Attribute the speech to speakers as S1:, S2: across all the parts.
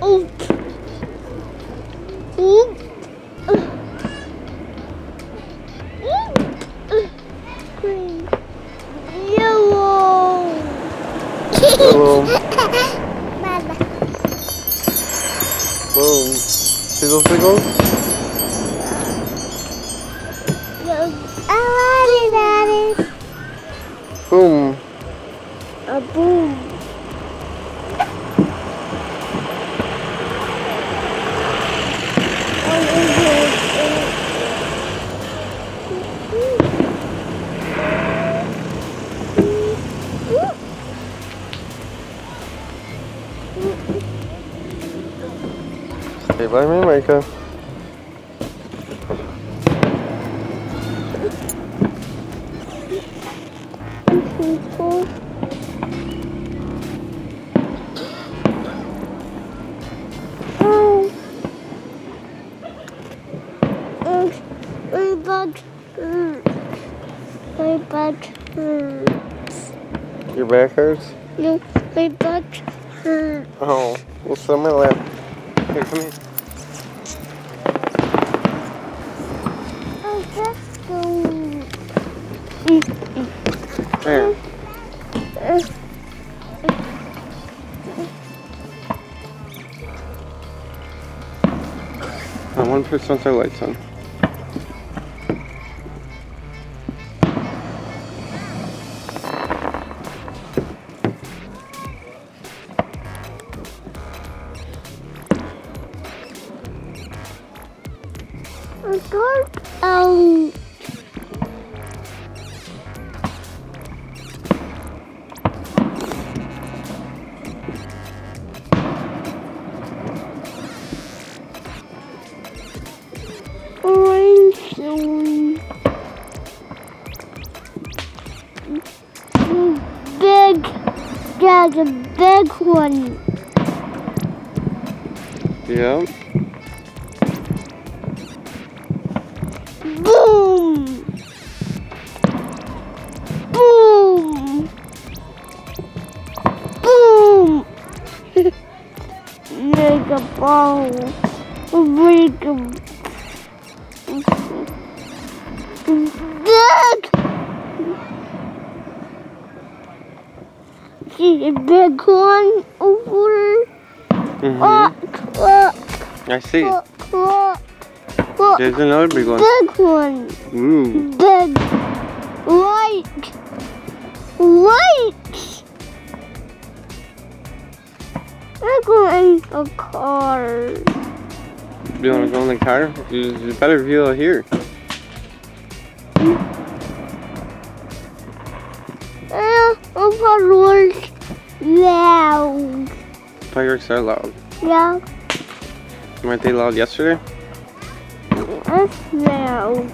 S1: Green. Yellow.
S2: Yellow.
S1: Mama.
S2: Boom. See those big ones?
S1: I want it, Daddy.
S2: Boom.
S1: A boom.
S2: Stay by me, Micah.
S1: My butt hurts.
S2: Your back hurts?
S1: No, my butt hurts.
S2: Oh, well, sit on my lap. Here, come here.
S1: Oh, that's going.
S2: There. One person wants our lights on.
S1: Big, there's a big one.
S2: Yeah.
S1: Boom! Boom! Boom! Make a ball. Make a big! See a big one over? Look!
S2: I see.
S1: Look!
S2: There's another big one.
S1: Big one.
S2: Ooh.
S1: Big. Light. Light. We're going in a car.
S2: You want to go in the car? You better view it here.
S1: Fireworks loud.
S2: Fireworks are loud.
S1: Yeah.
S2: Weren't they loud yesterday?
S1: It's loud.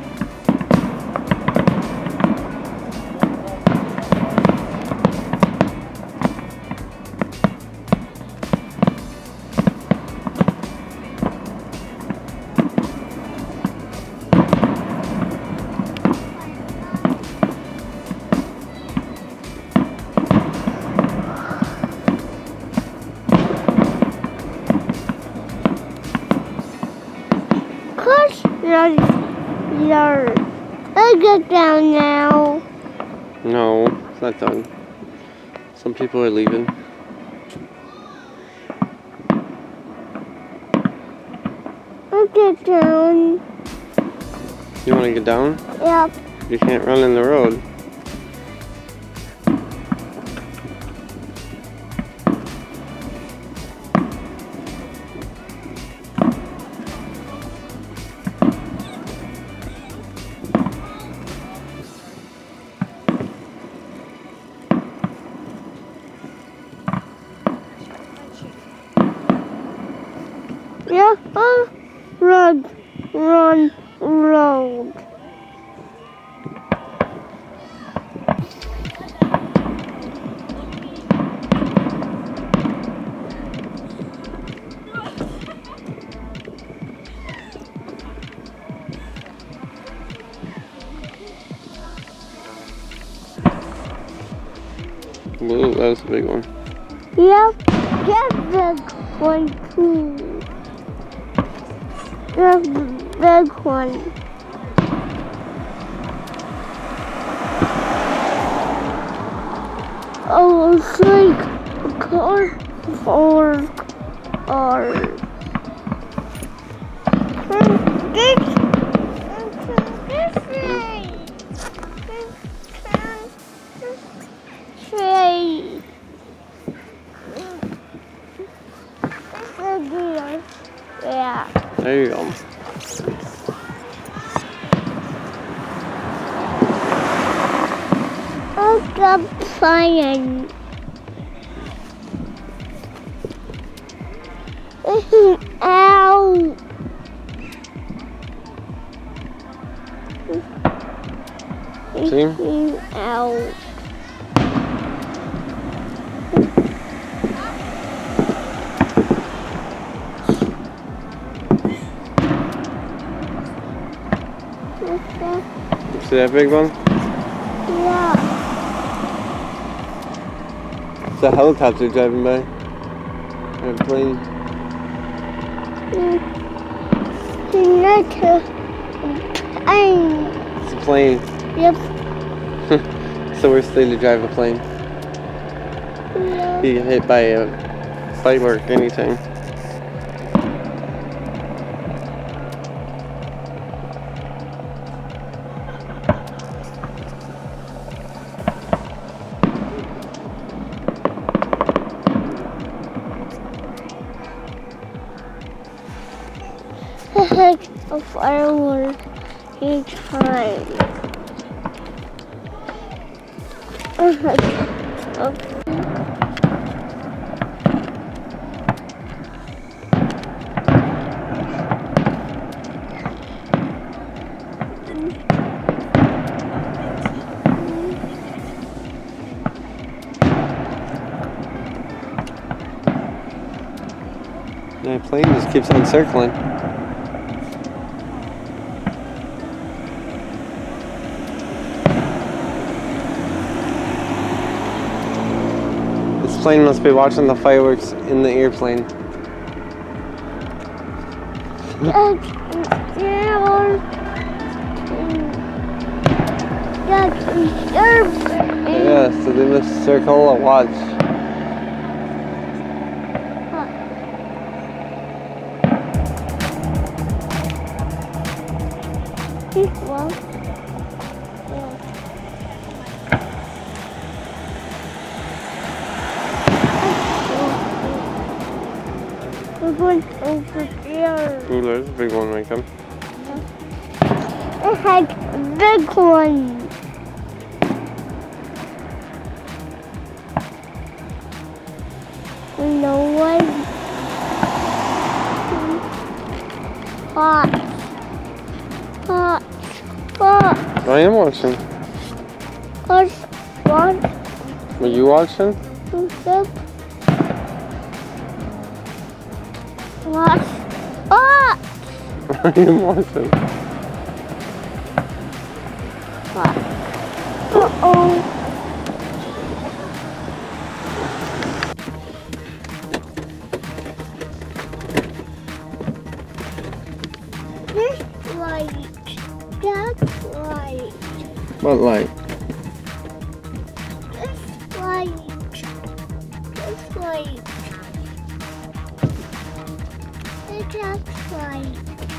S1: I get down now.
S2: No, it's not done. Some people are leaving.
S1: I get down.
S2: You want to get down?
S1: Yep.
S2: You can't run in the road.
S1: Yeah, run, road.
S2: Whoa, that was a big one.
S1: Yep, get big. one too. The big one. Oh, it's like a car or this tree. Yeah.
S2: There you go.
S1: Look up playing. Ow.
S2: See?
S1: Ow.
S2: See that big one?
S1: Yeah.
S2: It's a helicopter driving by. Or a plane.
S1: It's not a plane.
S2: It's a plane.
S1: Yep.
S2: It's the worst thing to drive a plane.
S1: Yeah.
S2: You get hit by a firework anytime.
S1: A firework each time.
S2: The plane just keeps on circling. This plane must be watching the fireworks in the airplane. Yeah, so they must circle and watch.
S1: We're going over there.
S2: Ooh, there's a big one, Micah.
S1: It had a big one. No one. Hot. Hot. Hot.
S2: I am watching.
S1: Hot. Hot.
S2: Are you watching?
S1: Yep. What? Oh!
S2: I am watching.
S1: What? Uh-oh. This light. That light.
S2: What light?
S1: This light. This light. That's right.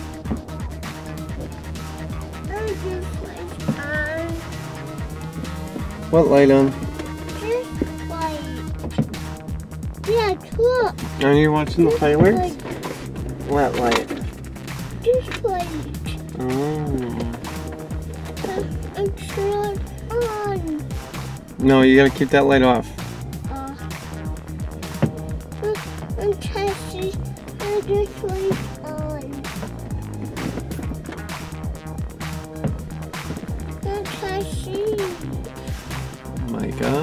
S1: This light on.
S2: What light on?
S1: This light. Yeah, look.
S2: Are you watching the fireworks? What light?
S1: This light.
S2: Oh.
S1: It's not on.
S2: No, you gotta keep that light off.
S1: I'm testing. This light on. I'm testing.
S2: Micah.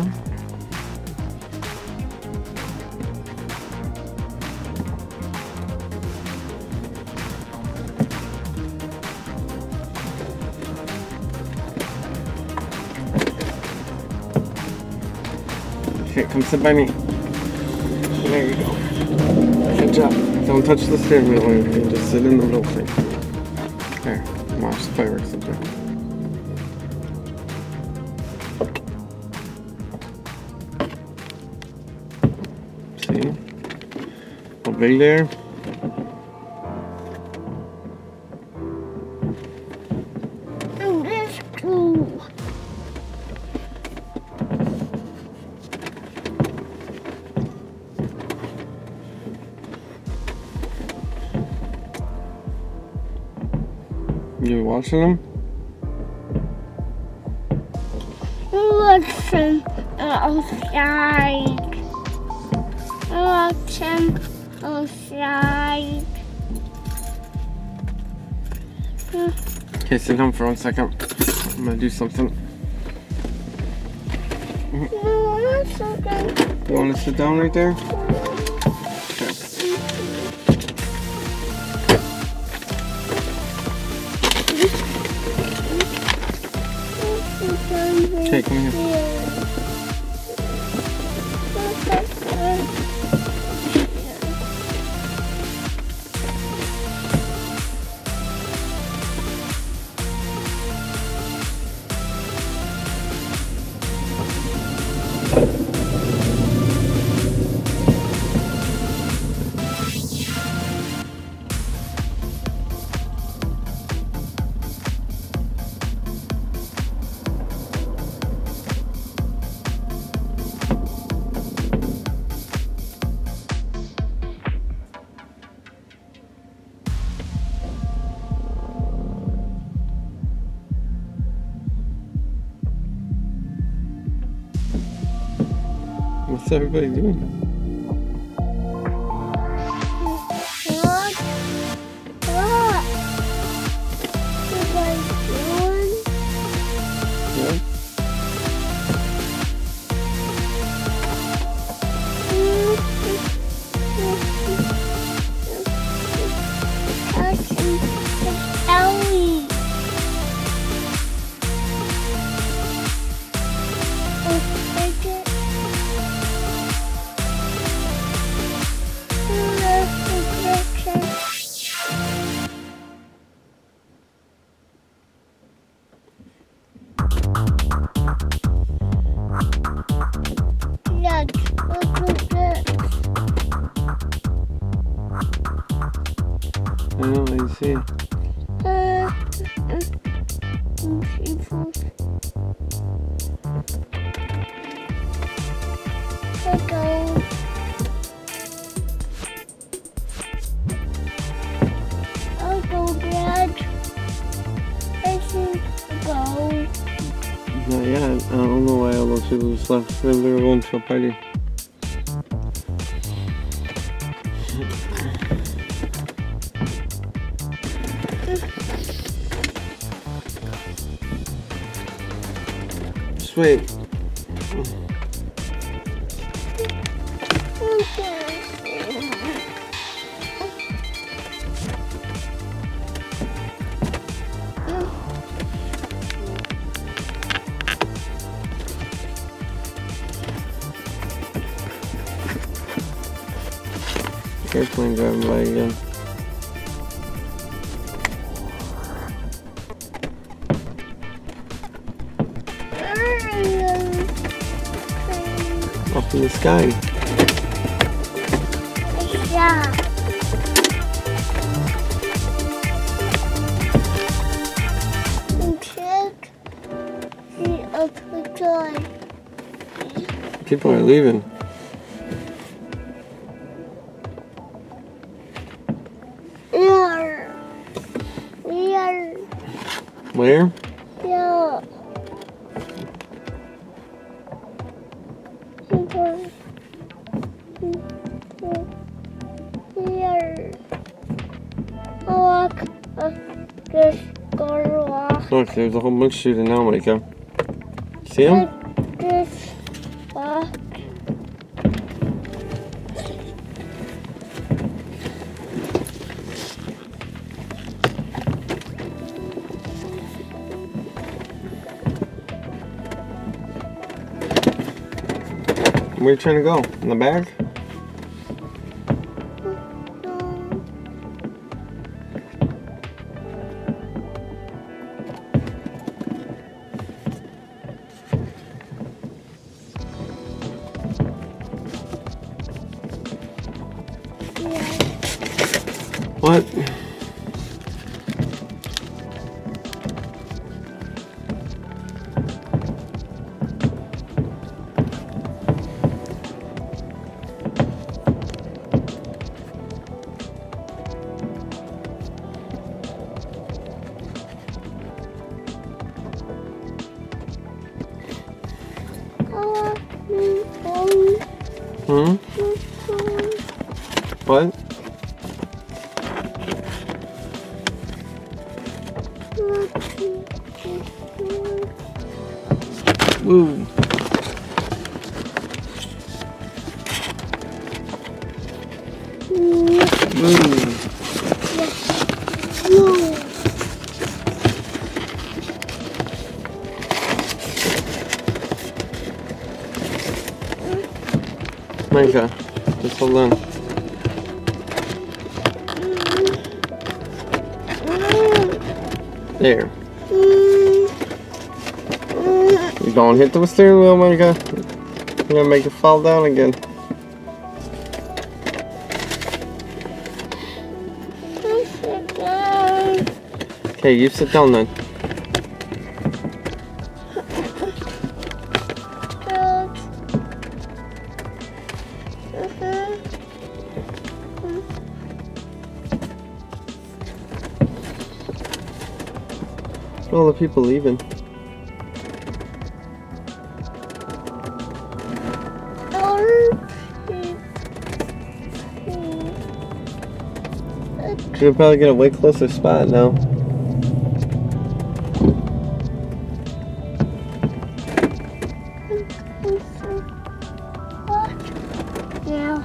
S2: Here, come sit by me. There you go. Sit job. Don't touch the steering wheel or anything. Just sit in the middle thing. There. Watch the fireworks up there. See? How big they are?
S1: Oh, that's cool.
S2: You watching them?
S1: Watching outside. Watching outside.
S2: Okay, sit down for 1 second. I'm gonna do something.
S1: No, 1 second.
S2: You wanna sit down right there? Okay. Okay, come here. What's everybody doing?
S1: What? What? Everybody doing?
S2: Yeah.
S1: Touching the Ellie.
S2: I know, I see.
S1: I'll go, Dad. I think I'll go.
S2: Not yet. I don't know why all those people just left. Maybe they were going to a party. Just wait. Airplane driving by again. Up in the sky.
S1: Yeah. Check the upper door.
S2: People are leaving. Where?
S1: Yeah. Here. Walk. Just go walk.
S2: Look, there's a whole bunch shooting now, Micah. See them?
S1: Just walk.
S2: Where are you trying to go? In the back? What? Hmm? What? Woo. Woo. Micah, just hold on. There. You don't hit the steering wheel, Micah. You're gonna make it fall down again. Okay, you sit down then. All the people leaving. You'll probably get a way closer spot now.
S1: Yeah.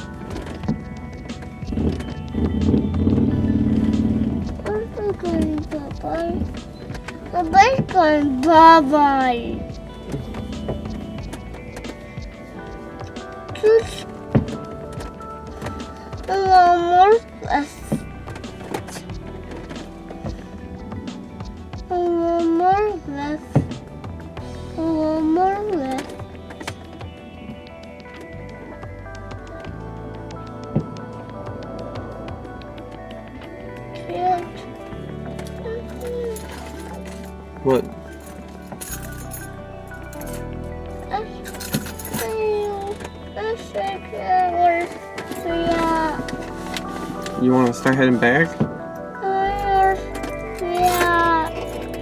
S1: The bike's going bye-bye. Just a little more left. A little more left. A little more left.
S2: What? You want to start heading back?
S1: Yeah.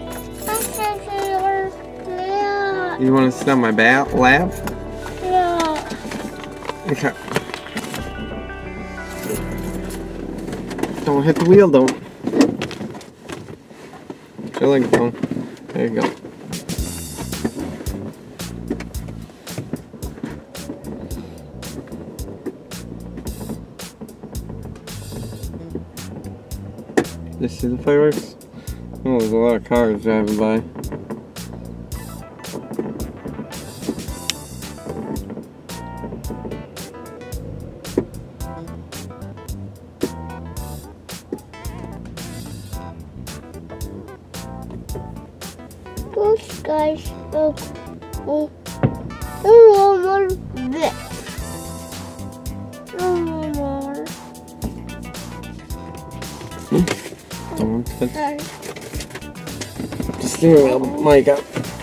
S2: You want to sit on my lap?
S1: Yeah.
S2: Okay. Don't hit the wheel, though. Put your leg down. There you go. You see the fireworks? Oh, there's a lot of cars driving by.
S1: Those guys look more bit. More.
S2: Don't touch. The steering wheel, Micah.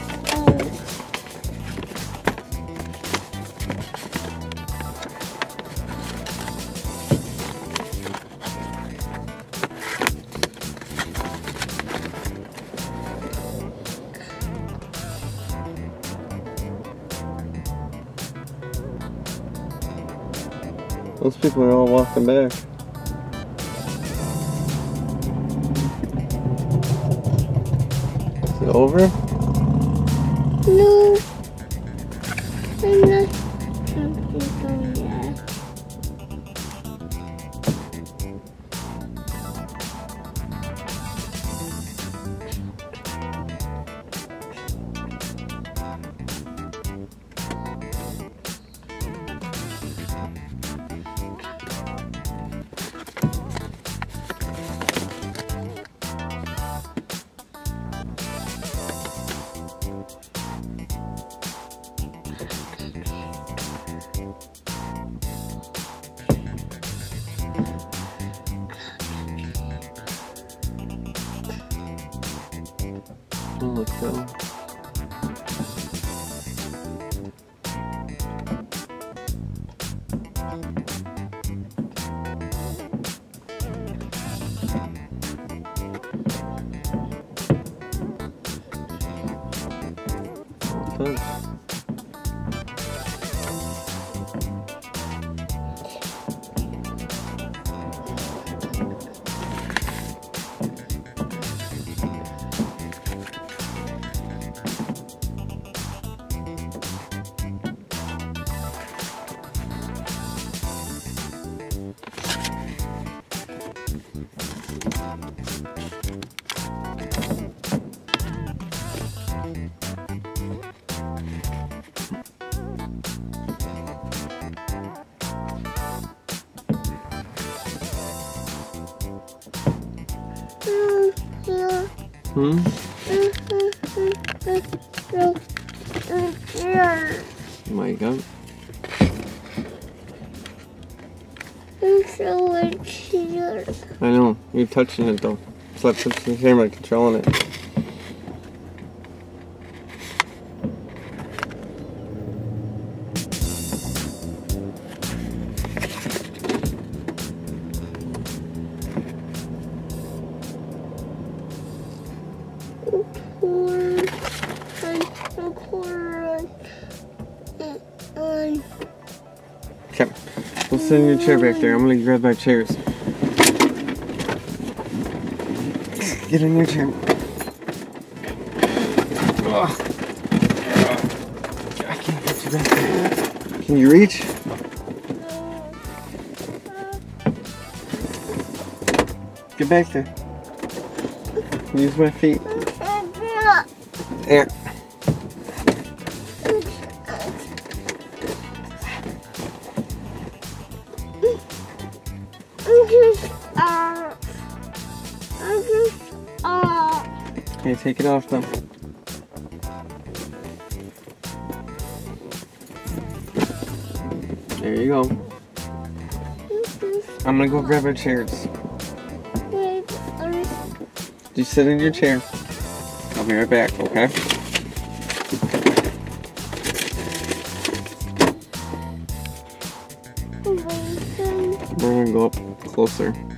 S2: Those people are all walking back. Is it over?
S1: No. I'm not jumping yet.
S2: still. Touch. Hmm? Micah. I know, you're touching it though. Stop touching the camera, controlling it. Okay, we'll sit in your chair back there. I'm gonna grab our chairs. Get in your chair. Ugh. I can't get you back there. Can you reach? Get back there. Use my feet. There. Okay, take it off though. There you go. I'm gonna go grab our chairs. Just sit in your chair. I'll be right back, okay? We're gonna go up closer.